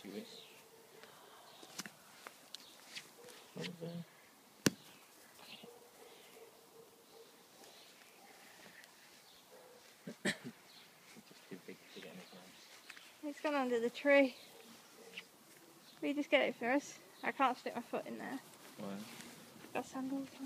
you wish. Over. Just too big to get anything else. It's gone under the tree. Will you just get it for us? I can't stick my foot in there. Why? Got sandals on.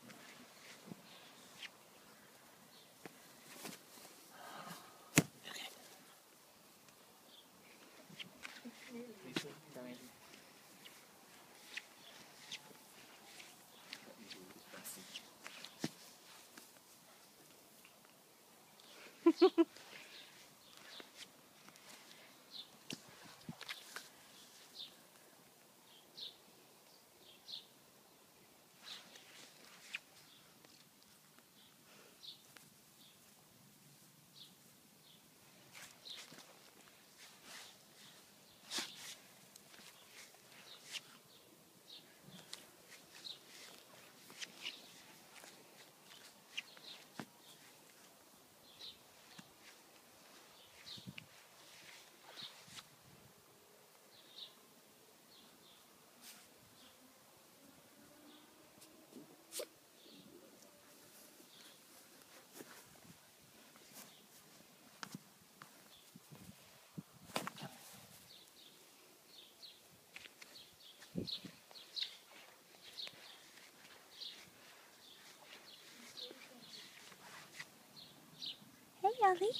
Hey, Ollie.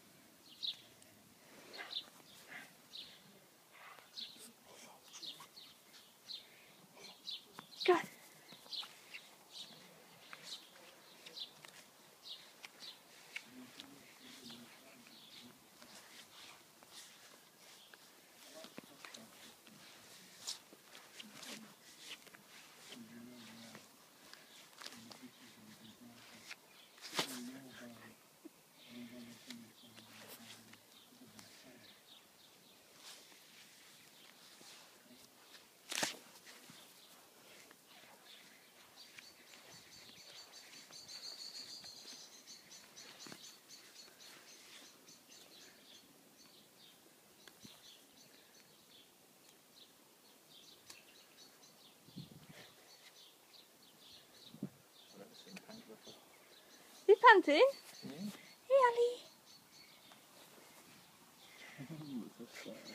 Good. You panting? Yeah. Hey, Ollie.